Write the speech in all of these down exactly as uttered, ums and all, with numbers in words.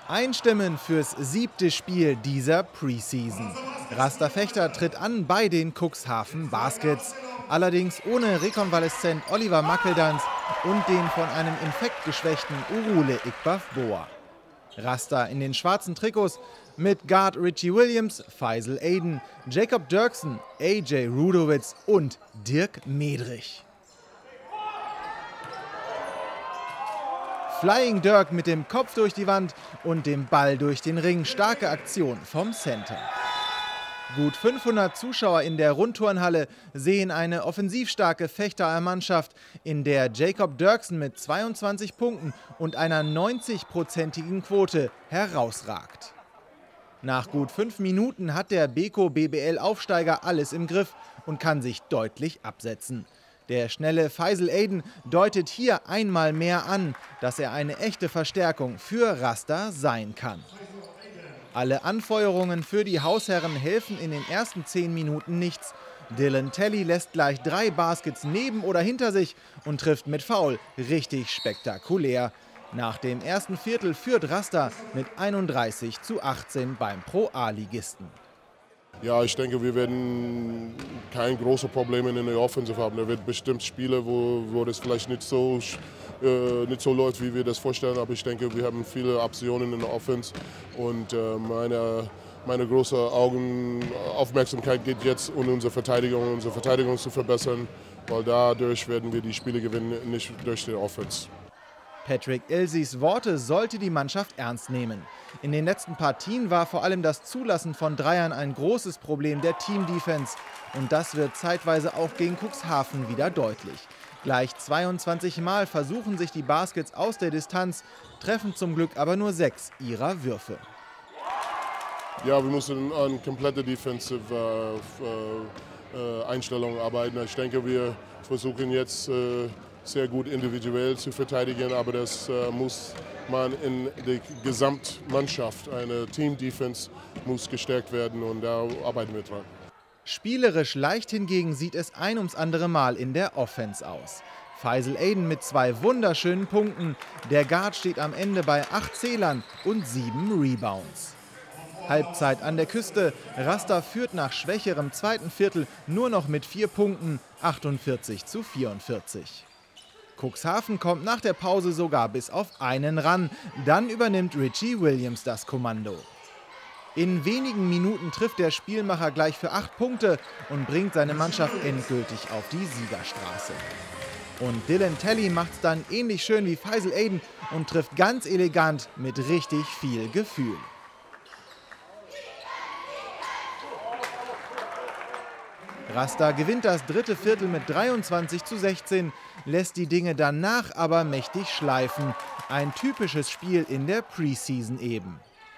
Einstimmen fürs siebte Spiel dieser Preseason. Raster Fechter tritt an bei den Cuxhaven Baskets. Allerdings ohne Rekonvaleszent Oliver Mackeldans und den von einem Infekt geschwächten Urule Igbaf-Boa. Raster in den schwarzen Trikots mit Guard Richie Williams, Faisal Aden, Jacob Dirksen, A J Rudowitz und Dirk Medrich. Flying Dirk mit dem Kopf durch die Wand und dem Ball durch den Ring. Starke Aktion vom Center. Gut fünfhundert Zuschauer in der Rundturnhalle sehen eine offensivstarke Fechterer Mannschaft, in der Jacob Dirksen mit zweiundzwanzig Punkten und einer neunzig-prozentigen Quote herausragt. Nach gut fünf Minuten hat der Beko B B L-Aufsteiger alles im Griff und kann sich deutlich absetzen. Der schnelle Faisal Aden deutet hier einmal mehr an, dass er eine echte Verstärkung für Raster sein kann. Alle Anfeuerungen für die Hausherren helfen in den ersten zehn Minuten nichts. Dylan Telly lässt gleich drei Baskets neben oder hinter sich und trifft mit Foul richtig spektakulär. Nach dem ersten Viertel führt Raster mit einunddreißig zu achtzehn beim Pro-A-Ligisten. Ja, ich denke, wir werden kein großes Problem in der Offensive haben. Da wird bestimmt Spiele, wo, wo das vielleicht nicht so, äh, nicht so läuft, wie wir das vorstellen. Aber ich denke, wir haben viele Optionen in der Offense. Und äh, meine, meine große Augen, Aufmerksamkeit geht jetzt um unsere Verteidigung, unsere Verteidigung zu verbessern. Weil dadurch werden wir die Spiele gewinnen, nicht durch die Offense. Patrick Elsys Worte sollte die Mannschaft ernst nehmen. In den letzten Partien war vor allem das Zulassen von Dreiern ein großes Problem der Team-Defense. Und das wird zeitweise auch gegen Cuxhaven wieder deutlich. Gleich zweiundzwanzig Mal versuchen sich die Baskets aus der Distanz, treffen zum Glück aber nur sechs ihrer Würfe. Ja, wir müssen an komplette Defensive äh, äh, Einstellungen arbeiten. Ich denke, wir versuchen jetzt äh, sehr gut individuell zu verteidigen, aber das äh, muss man in der Gesamtmannschaft, eine Team-Defense muss gestärkt werden und da arbeiten wir dran. Spielerisch leicht hingegen sieht es ein ums andere Mal in der Offense aus. Faisal Aden mit zwei wunderschönen Punkten, der Guard steht am Ende bei acht Zählern und sieben Rebounds. Halbzeit an der Küste, Raster führt nach schwächerem zweiten Viertel nur noch mit vier Punkten, achtundvierzig zu vierundvierzig. Cuxhaven kommt nach der Pause sogar bis auf einen ran. Dann übernimmt Richie Williams das Kommando. In wenigen Minuten trifft der Spielmacher gleich für acht Punkte und bringt seine Mannschaft endgültig auf die Siegerstraße. Und Dylan Telly macht es dann ähnlich schön wie Faisal Aden und trifft ganz elegant mit richtig viel Gefühl. Raster gewinnt das dritte Viertel mit dreiundzwanzig zu sechzehn, lässt die Dinge danach aber mächtig schleifen. Ein typisches Spiel in der Preseason eben.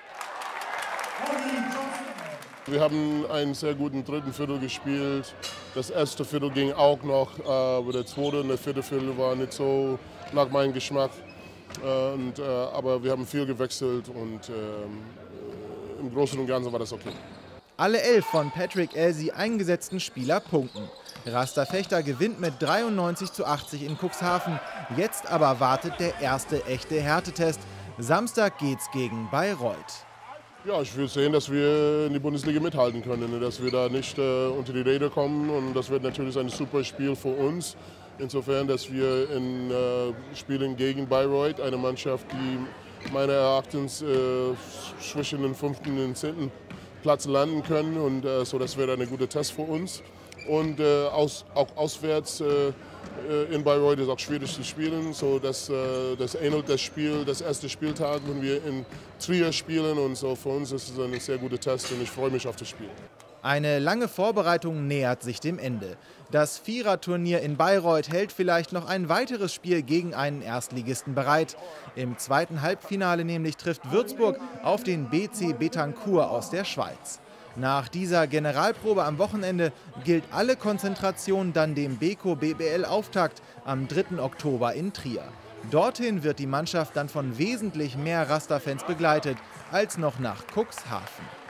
Wir haben einen sehr guten dritten Viertel gespielt. Das erste Viertel ging auch noch, aber der zweite und der vierte Viertel war nicht so nach meinem Geschmack. Und, äh, aber wir haben viel gewechselt und äh, im Großen und Ganzen war das okay. Alle elf von Patrick Elsy eingesetzten Spieler punkten. Raster Fechter gewinnt mit dreiundneunzig zu achtzig in Cuxhaven. Jetzt aber wartet der erste echte Härtetest. Samstag geht's gegen Bayreuth. Ja, ich will sehen, dass wir in die Bundesliga mithalten können, dass wir da nicht äh, unter die Räder kommen. Und das wird natürlich ein super Spiel für uns. Insofern, dass wir in äh, Spielen gegen Bayreuth, eine Mannschaft, die meiner Erachtens äh, zwischen den fünften und den zehnten Platz landen können. Und äh, so, das wäre ein guter Test für uns. Und äh, aus, auch auswärts äh, in Bayreuth ist auch schwierig zu spielen. So, das, äh, das ähnelt das Spiel, das erste Spieltag, wenn wir in Trier spielen. Und so für uns ist es ein sehr guter Test und ich freue mich auf das Spiel. Eine lange Vorbereitung nähert sich dem Ende. Das Viererturnier in Bayreuth hält vielleicht noch ein weiteres Spiel gegen einen Erstligisten bereit. Im zweiten Halbfinale nämlich trifft Würzburg auf den B C Betancourt aus der Schweiz. Nach dieser Generalprobe am Wochenende gilt alle Konzentration dann dem Beko B B L-Auftakt am dritten Oktober in Trier. Dorthin wird die Mannschaft dann von wesentlich mehr Raster-Fans begleitet als noch nach Cuxhaven.